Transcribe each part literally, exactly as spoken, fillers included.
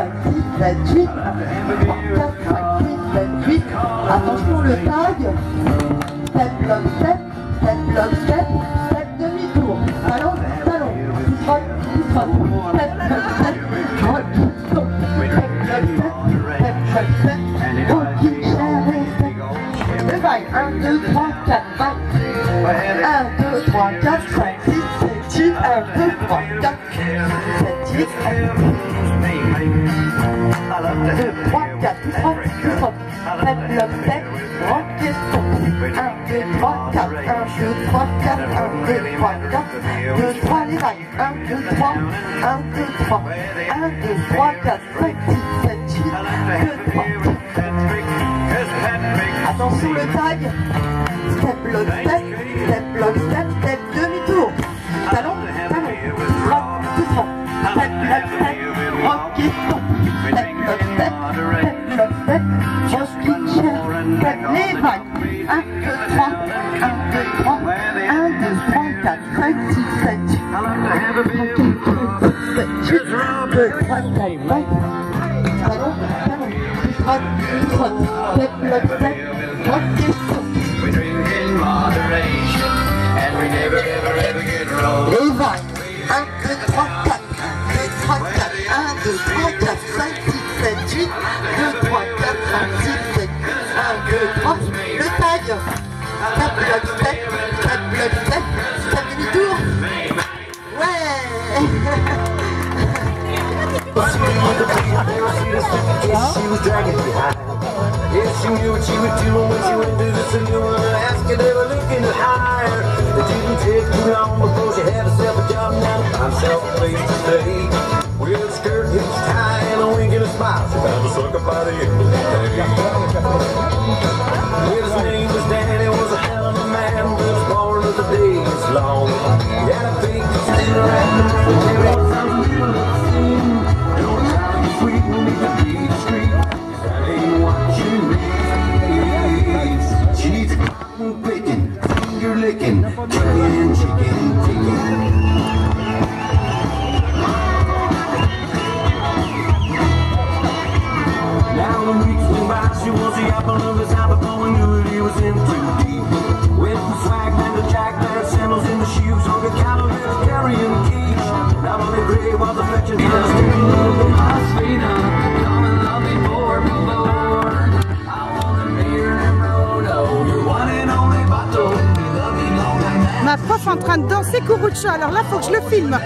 cinq, six, sept, huit. trois, quatre, cinq, six, sept, huit. Attention le tag. Step, bloc, step. Step, bloc, step. Step, demi-tour. Talon, talon. Step, step, step, bloc, step. Rock, stop. Step, bloc, step. Step, bloc, step. Rocking chair et step. Le vague. un, deux, trois, quatre, cinq. un, deux, trois, quatre, cinq, six, sept, huit. un, deux, trois, quatre, sept, huit. deux, trois, quatre, trois, stop. Step, bloc, step. Rock et stop. un, deux, trois, quatre. un, deux, trois, quatre. un, deux, trois, quatre. deux, trois, les vagues. un, deux, trois. un, deux, trois. un, deux, trois, quatre, cinq, six, sept, huit. deux, trois. Attention le tag. Step, bloc, step. Step, bloc, step. Step, demi-tour. Talon, talon. Rock, tout droit. Step, bloc, step. Rock et stop. Step, bloc, step. Step, bloc, step. Rocking chair. Step, les vagues. un, deux, trois. un, deux, trois. un, deux, trois, quatre, cinq, six, sept, huit. deux, trois, quatre, cinq. Talon, talon. Trotte, trotte. Step, bloc, step. Rock et stop. Les vagues. un, deux, trois, quatre. deux, trois, quatre. un, deux, trois, quatre, cinq, six, sept, huit. deux, trois, quatre, cinq, six, sept, un, deux, trois. Le tag. Step, bloc, step. Step, bloc, step. Step, demi-tour. Ouais. Yes, she knew what she would do when she went to the saloon and asked her, they were looking to hire. It didn't take too long before she had herself a job and now found herself a place to stay. With a skirt hitched high and a wink and a smile, she found a sucker by the end of the day. His name was Danny, was a hell of a man, but his born of the days long. He had a big still around the world. Sweet when we could be discreet. That ain't what you need. She's cotton picking, finger licking, chicken, chicken, chicken. Now the weeks went by, she was the apple of his eye before we knew it, he was in too deep. With the swag and the jack, there sandals in the shoes, on the calories carrying the keys. Now only gray was the fetching just a little bit. Ma prof en train de danser Kurucha, alors là faut que je le filme.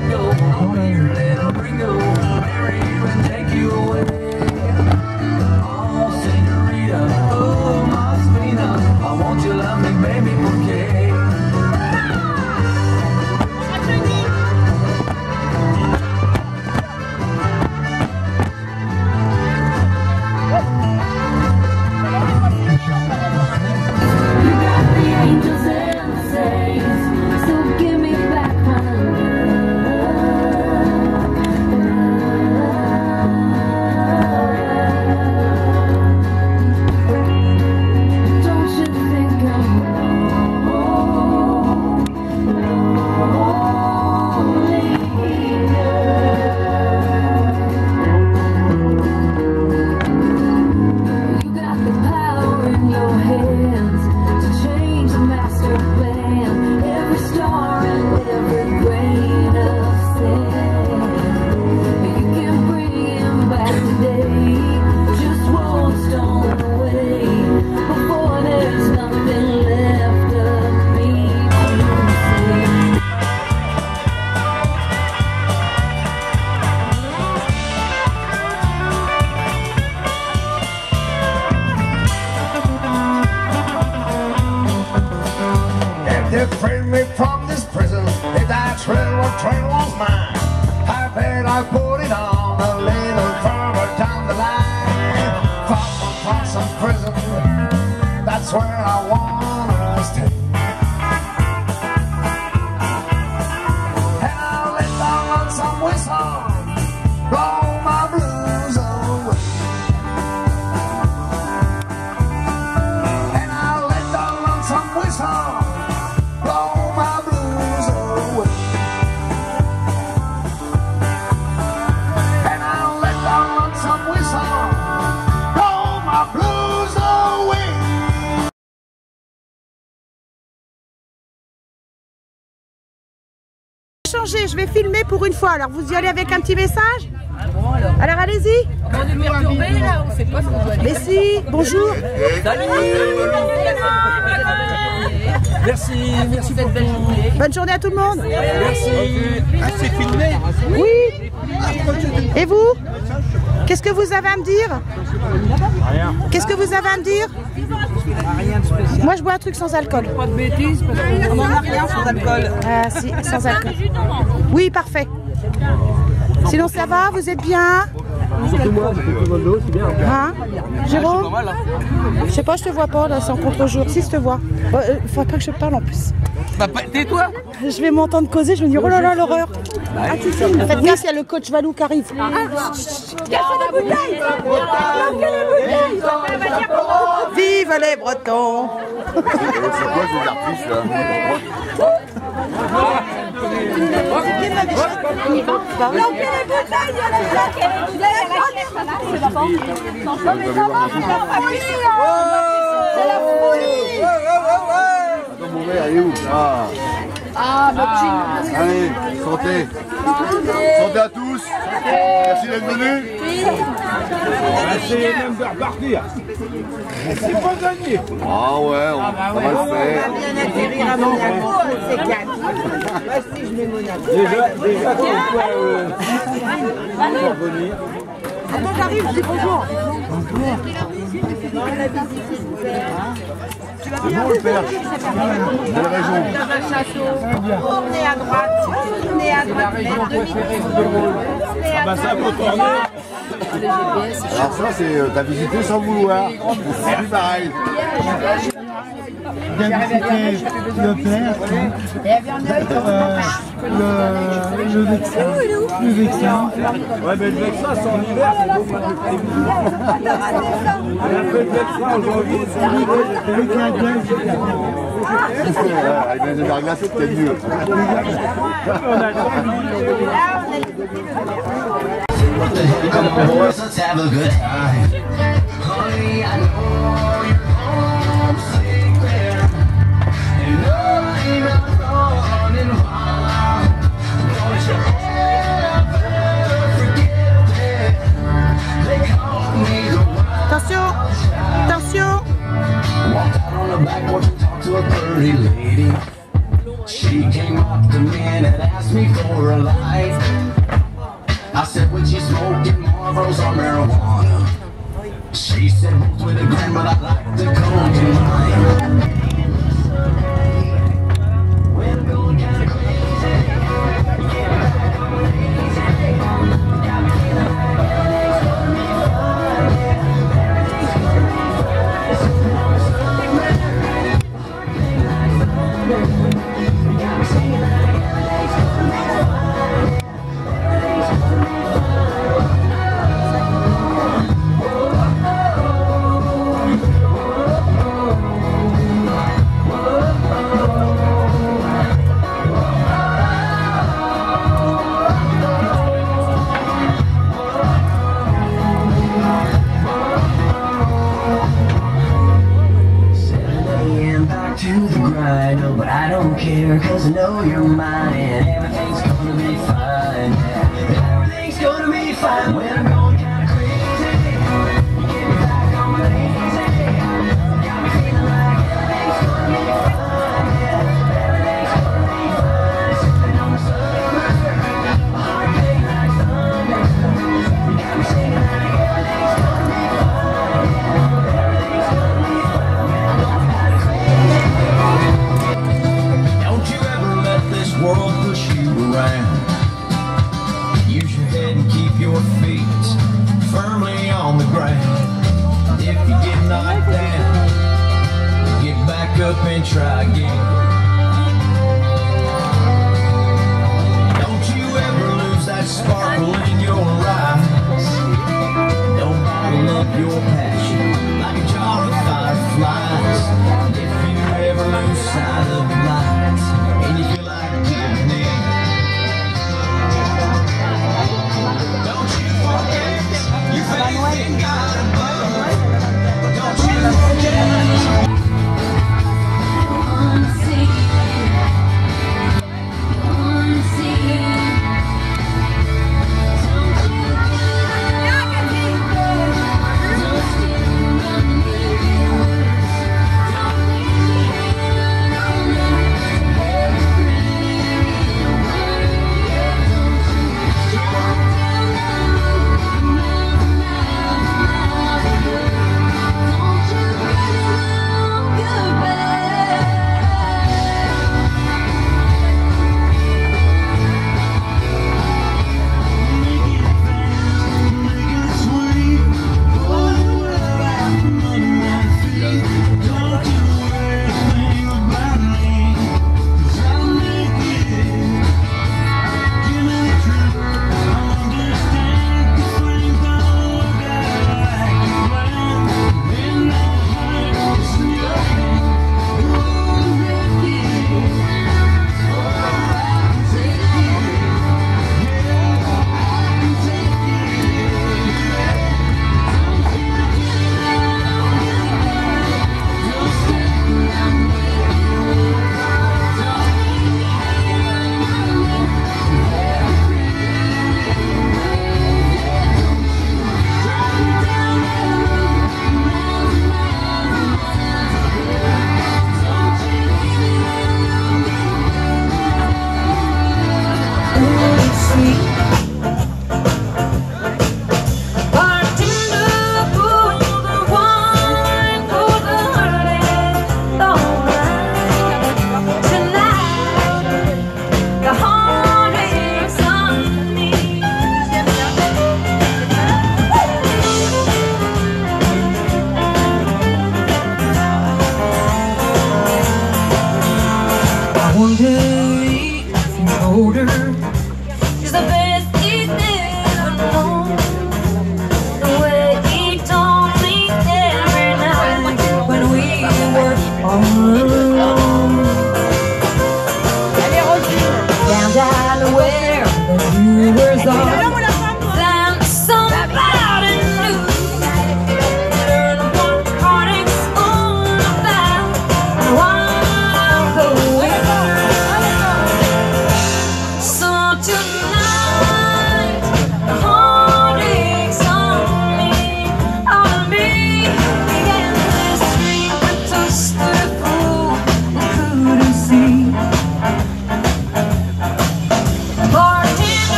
They freed me from this prison. If that railroad train was mine, I bet I put it on a little further down the line. Far from Folsom Prison, that's where I wanna stay. And I'll let the lonesome whistle blow my blues away. And I'll let the lonesome whistle blow my blues away. And I'll let the manger, je vais filmer pour une fois. Alors vous y allez avec un petit message? Alors allez-y. On est perturbé là, on sait pas ce qu'on doit dire. Mais si, bonjour. Salut. Merci, merci pour belle journée. Bonne journée à tout le monde. Merci. Ah, c'est filmé. Oui. Et vous? Qu'est-ce que vous avez à me dire? Rien. Qu'est-ce que vous avez à me dire? Rien de spécial. Moi je bois un truc sans alcool. Pas de bêtises parce qu'on n'en a rien sans alcool. Ah si, sans alcool. Oui, parfait. Sinon ça va, vous êtes bien? Surtout moi, parce que tout le monde l'eau, c'est bien. Hein? Jérôme? Je sais pas, je te vois pas là, c'est en contre-jour. Si, je te vois. Il euh, faudrait pas que je parle en plus. Bah, tais-toi. Je vais m'entendre causer, je me dis oh là là l'horreur. Ah, tu sais, faites gaffe, il y a le coach Valou qui arrive. Vive les Bretons. C'est quoi ces artistes là? Attends, mon verre, il est où? Ah, Ah, bah, allez, santé. Santé à tous. Merci d'être venus. C'est même de repartir. C'est pas gagné. Ah ouais, on, on va le faire. bien atterrir à Monaco, c'est calme. Bah si, je mets Monaco. Déjà, déjà, pourquoi euh, revenir? Attends, j'arrive, je dis bonjour. C'est bon le père. De la région. Tournez à droite, tournez à droite, Ah bah ça peut tourner. Alors ça, c'est euh, t'as visité sans vouloir. C'est plus pareil. Bien visiter le père, euh, le, le Vexin, le Vexin. Ouais, mais le Vexin, c'est en hiver, c'est beaucoup plus près. On a fait le Vexin en janvier, c'est en hiver. Le Canadien, Avec les verglas, c'est peut-être mieux. Let's have a good time. Honey, I know you're homesick there. And I'm not running wild. Don't you ever forget it. They call me the wild. Attention, attention. Walked out on the back porch and talked to a pretty lady. She came up to me and asked me for a light. I said, would you smoking Marlboros or marijuana? She said, both with a grin, but I'd like to come tonight. We're going kind of crazy. Got me feeling like everything's gonna be fine. Everything's gonna be fine. Got me singing like everything's gonna be fine. Everything's gonna be to the grind, no, but I don't care, cause I know you're mine, and everything's gonna be fine, yeah. Everything's gonna be fine when I'm going kinda crazy. You get me back on my knees, got me feeling like everything's gonna be fine, yeah. Everything's gonna be fine, sipping on the summer, a heartbeat like thunder. You got me singing like everything's gonna be fine, yeah. Everything's gonna be fine when I'm going kinda crazy. Don't you ever let this world push you around. Use your head and keep your feet firmly on the ground. If you get knocked down, get back up and try again. Don't you ever lose that sparkle in your eyes. Don't bottle up your passion like a jar of fireflies. If you ever lose sight of light and you feel like giving in, don't you forget your faith in God above. Don't you forget. Unseen, unseen.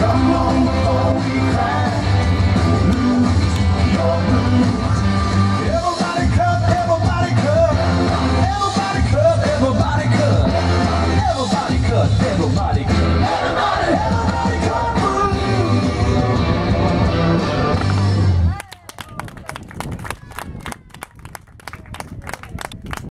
long before we